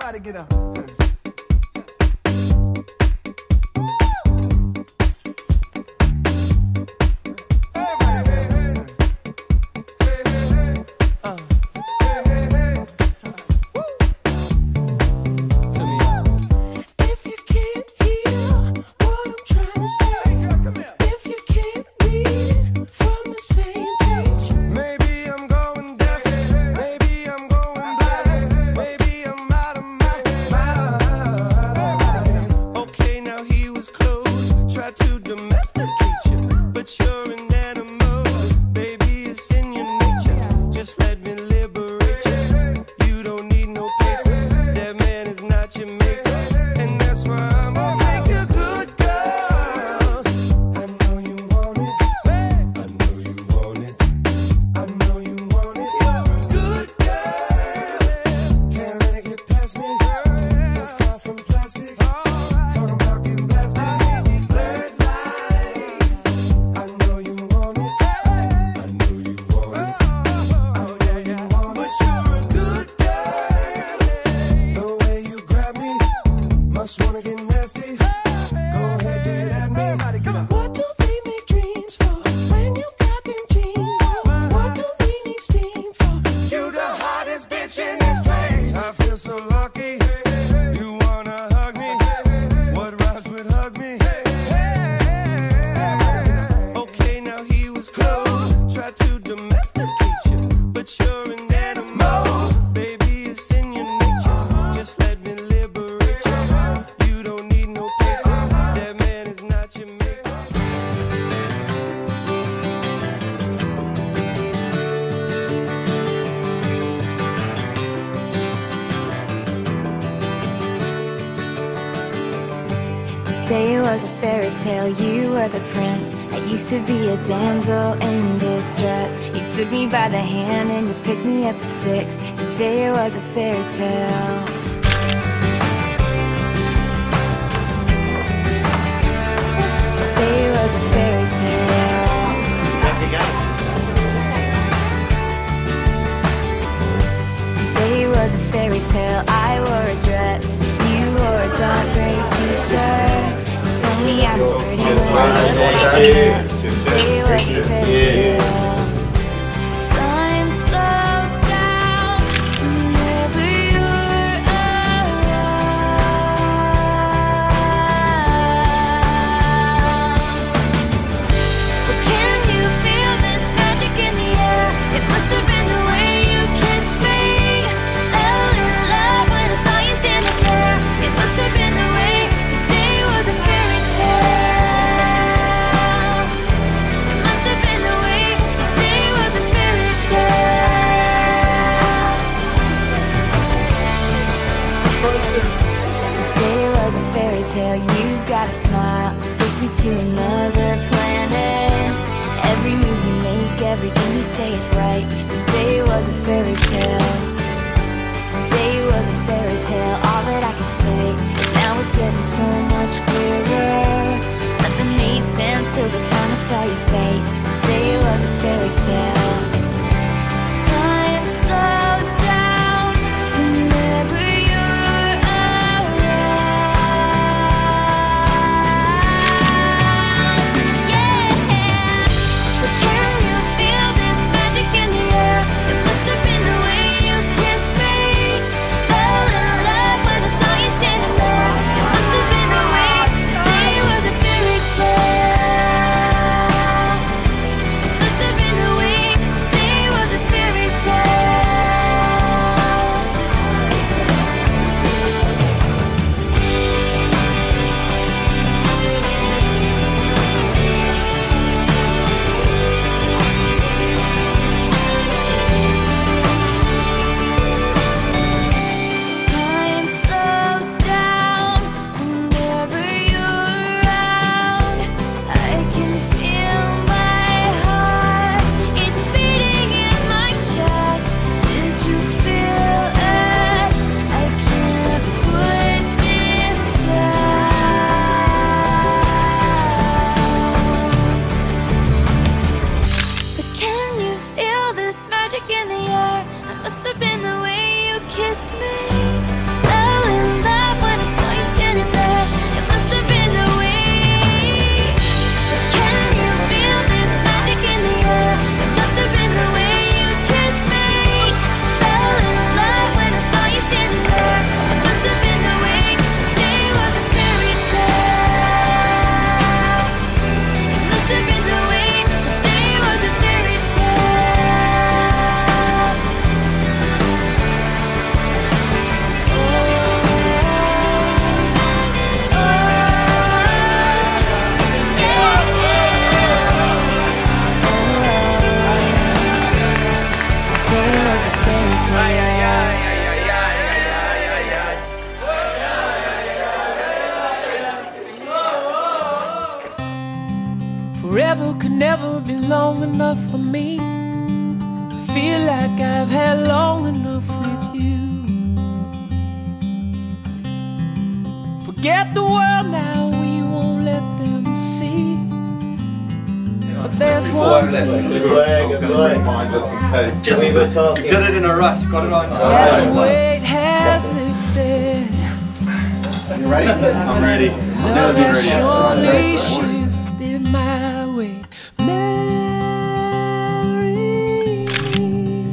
Everybody get up. Today was a fairy tale, you were the prince. I used to be a damsel in distress. You took me by the hand and you picked me up at 6. Today was a fairy tale. Today was a fairy tale. Today was a fairy tale. I wore a dress, you wore a dark gray t-shirt. Told me I was pretty when I looked like a mess. Today was a fairy tale. Time slows down whenever you're around. But can you feel this magic in the air? It must have been the way you kissed me. Fell in love when I saw you standing there. It must have been the way. Today was a fairy tale. It must have been the way. Today was a fairy tale. Today was a fairy tale. You got a smile, takes me to another planet. Every move you make, everything you say is right. Today was a fairy tale. Today was a fairy tale. All that I can say is now it's getting so much clearer. Nothing made sense till the time I saw your face. Today was a fairy tale. Time slows down whenever you're around. Yeah. But can you feel this magic in the air? It must have been the way you kissed me. Fell in love when I saw you standing there. It must have been the way. Today was a fairy tale. It must have been the way. long enough for me to feel like I've had long enough with you. Forget the world now, we won't let them see. But there's one thing. Good play. Just we were talking. You did it in a rush. Got it on. That the weight has lifted. You ready? I'm ready. Love has surely shifted my way. Marry me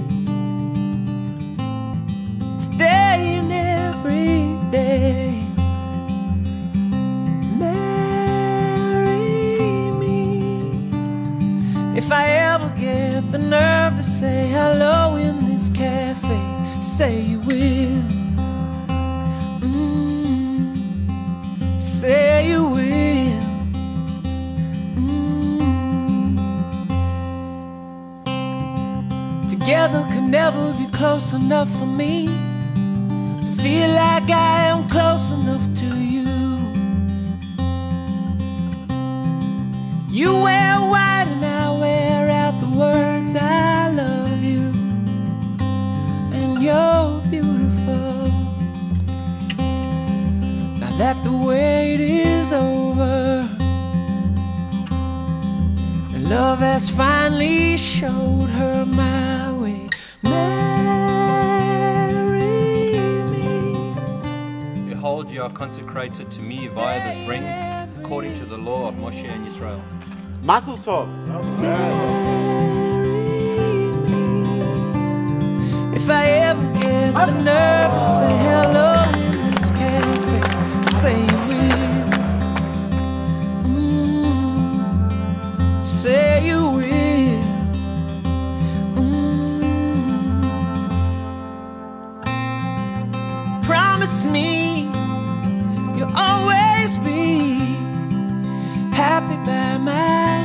today and every day. If I ever get the nerve to say hello in this cafe, say you will. Say you will. Together could never be close enough for me to feel like I am close enough to you. You wear white and I wear out the words I love you, and you're beautiful. Now that the wait is over and love has finally showed her my way, marry me. Behold, you are consecrated to me via this ring, according to the law of Moshe and Israel. Mazel tov. If I ever get the nerve to say hello in this cafe, say you will. Say you will. Promise me you'll always be happy by my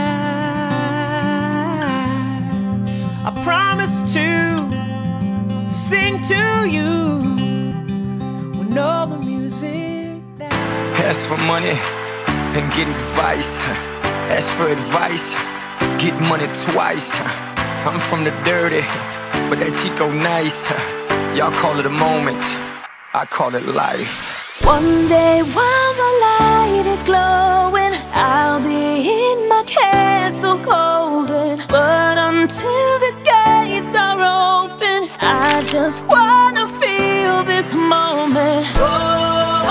side. I promise to sing to you when all the music dies. Ask for money and get advice. Ask for advice, get money twice. I'm from the dirty, but that Chico nice. Y'all call it a moment, I call it life. One day while the light is glowing, I'll be in my castle golden. But until the gates are open, I just wanna feel this moment. Oh,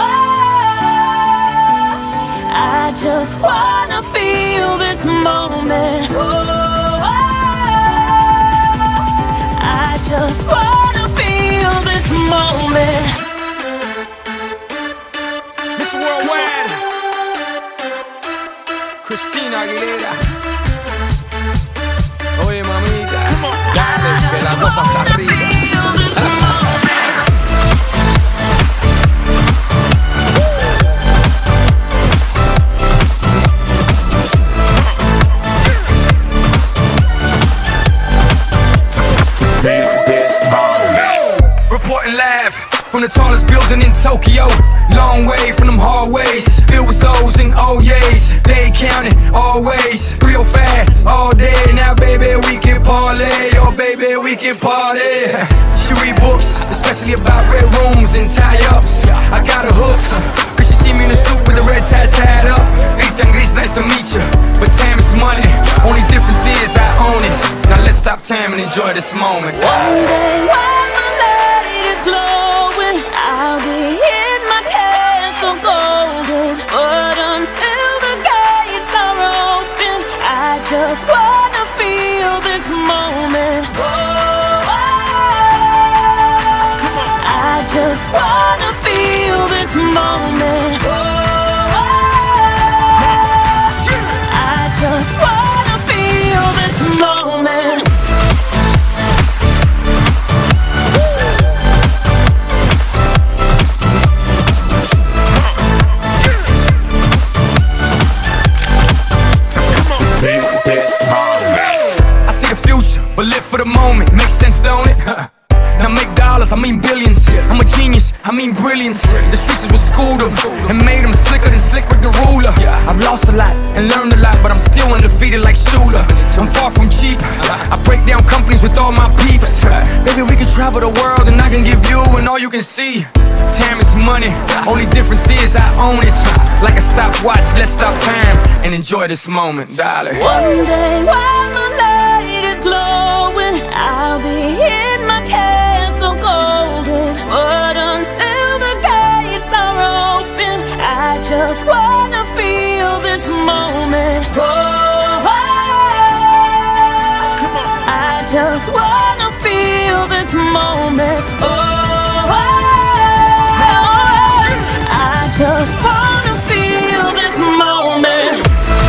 I just wanna feel this moment. Oh, I just wanna feel this moment. Miss Worldwide, Christina Aguilera. Oye mamita, dale que la cosa está arriba. Reporting live from the tallest building in Tokyo. Long way from them hallways, filled with O's and O's. They counting always, 305 all day. Now baby we can parlay, oh baby we can party. She read books, especially about red rooms and tie-ups. I got her hooked, cause she see me in a suit with the red tie tied up. Ethan Gris, nice to meet you, but time is money. Only difference is I own it. Now let's stop time and enjoy this moment. One day while my light is glowing, I'll be in my castle golden. But until the gates are open, I just wanna feel this moment. Oh, I just wanna feel this moment. Oh, I just wanna feel this moment. But live for the moment, makes sense, don't it? Now make dollars dollars, I mean billions. I'm a genius, I mean brilliance. The streets is what schooled them and made them slicker than Slick Rick the Ruler. I've lost a lot and learned a lot, but I'm still undefeated like Shooter. I'm far from cheap, I break down companies with all my peeps. Baby, we can travel the world and I can give you and all you can see. Time is money, only difference is I own it. Like a stopwatch, let's stop time and enjoy this moment, darling. One day while the light is glowing, I'll be in my castle golden. But until the gates are open, I just wanna feel this moment. Oh, I just wanna feel this moment. Oh, I just wanna feel this moment.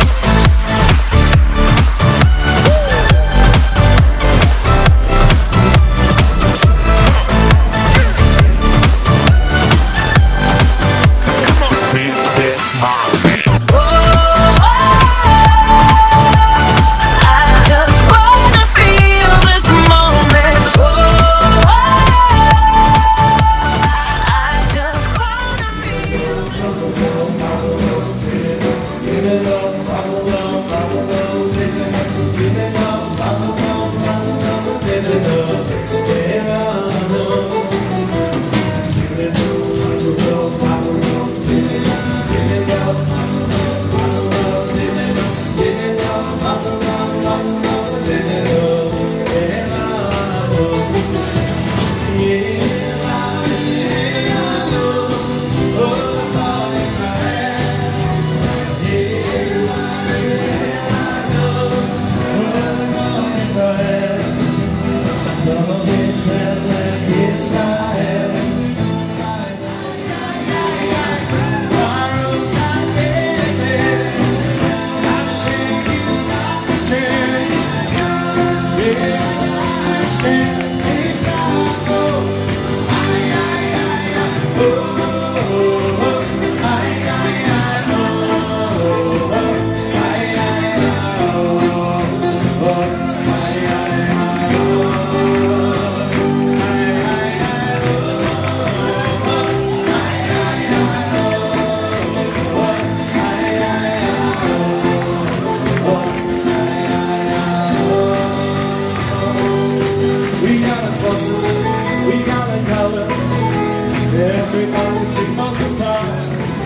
Everybody sing most of the time.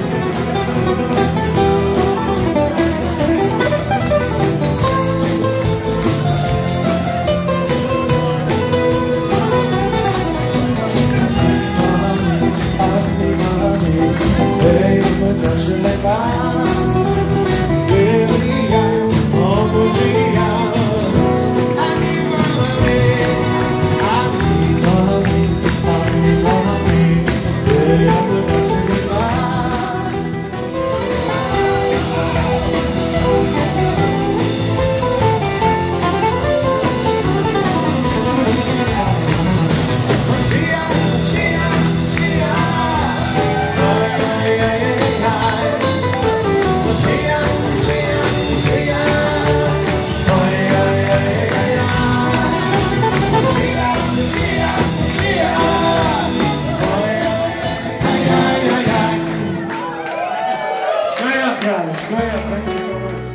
Guys, thank you so much.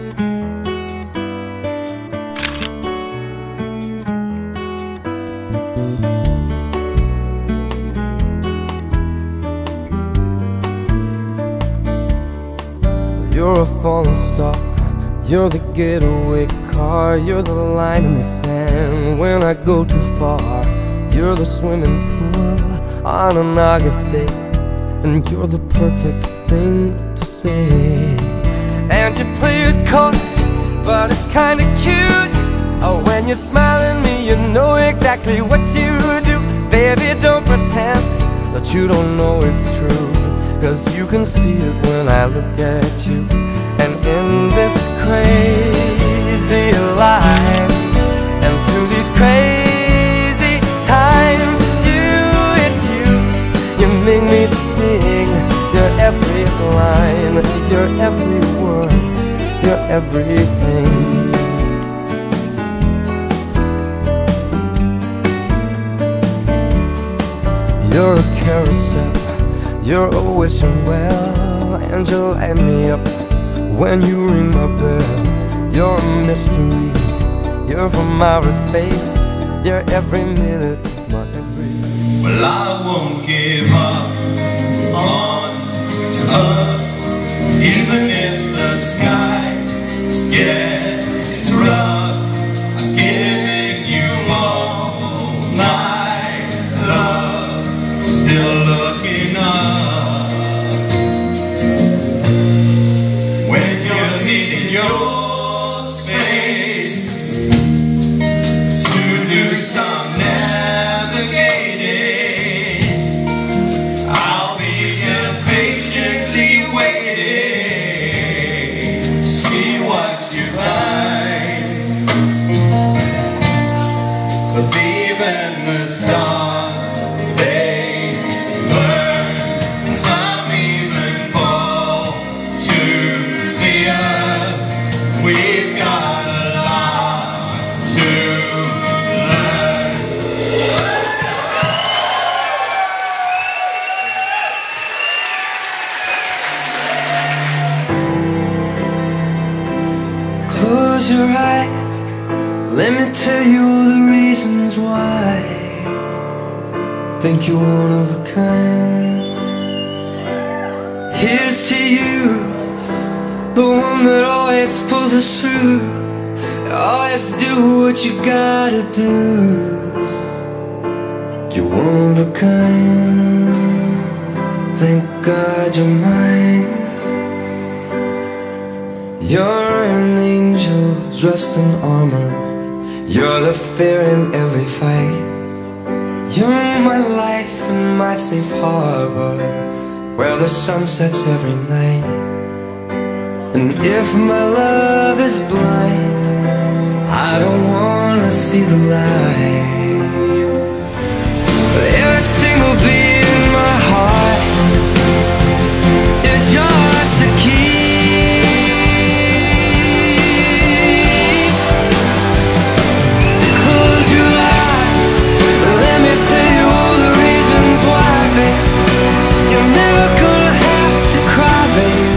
You're a falling star, you're the getaway car, you're the line in the sand when I go too far. You're the swimming pool on an August day, and you're the perfect thing to say. And you play it coy, but it's kinda cute. Oh, when you smile at me, you know exactly what you do. Baby, don't pretend that you don't know it's true, 'cause you can see it when I look at you. And in this crazy life, and through these crazy times, it's you, you make me sing. Your every line, your every word, your everything. You're a carousel, you're a wishing well, and you light me up when you ring my bell. You're a mystery, you're from outer space, you're every minute of my every. Well, I won't give up on us, even if the sky gets rough. I'm giving you all my love, still looking up. When you're needing your space to do some navigating, I'll be here patiently waiting to see what you find. 'Cause even the stars, they burn, and some even fall to the earth. We've got a lot to learn. Close your eyes, let me tell you all the reasons why. Think you're one of a kind. Here's to you, the one that always pulls us through. Always do what you gotta do. You're one of a kind. Thank God you're mine. You're an angel dressed in armor. You're the fear in every fight. You're my life and my safe harbor, where the sun sets every night. And if my love is blind, I don't wanna see the light. But every single beat in my heart is yours to keep. Close your eyes, let me tell you all the reasons why, babe. You're never gonna have to cry, baby.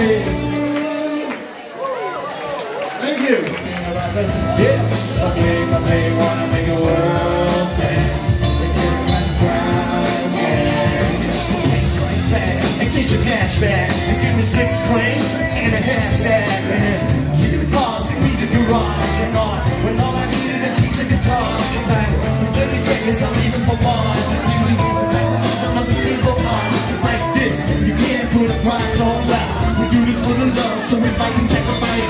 Thank you. Yeah, I play, wanna make a world dance. And teach a cashback. Just give me 6 strings and a hashtag. And you can pause and meet the garage and on. When all I need is a piece of guitar. It's like, with 30 seconds, I'm leaving for Mars. And you leave the time, another people on. It's like this, you can't put a price on that. We do this for the love, so if I can sacrifice.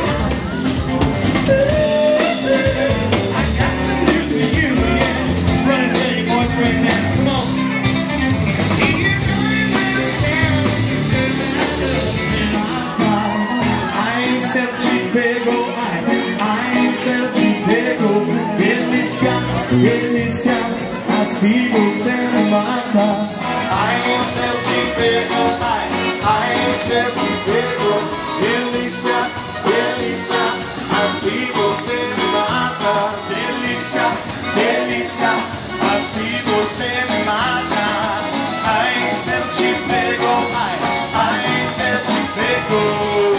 I got some news for you, yeah. Run and tell your boyfriend now, come on. See you coming round town. I ain't sell cheap bagel. I ain't sell cheap bagel. Delícia, assim você me mata. I ain't sell cheap bagel. I ain't sell cheap bagel. Delícia, assim você me mata. Delícia, assim você me mata. I ain't sell cheap bagel. I ain't sell cheap bagel.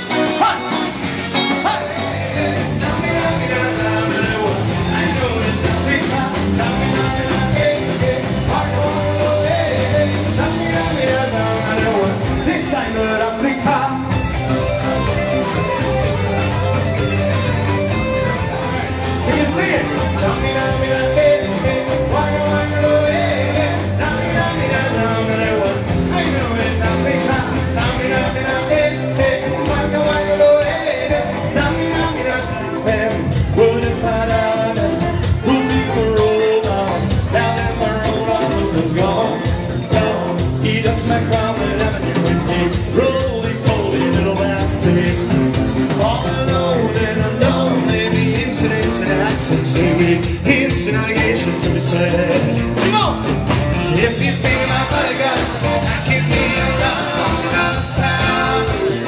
Hints and allegations to be said. Come on! If you think my bodyguard, I can be around this town.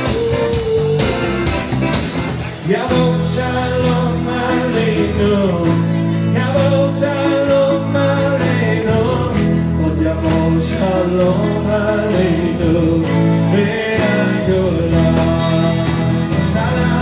Yabo shalom aleinu. Yabo shalom aleinu. Oh, yabo shalom aleinu. Be'ayolah. Salam.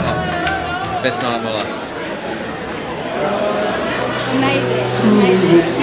Best night of my life. Amazing, amazing.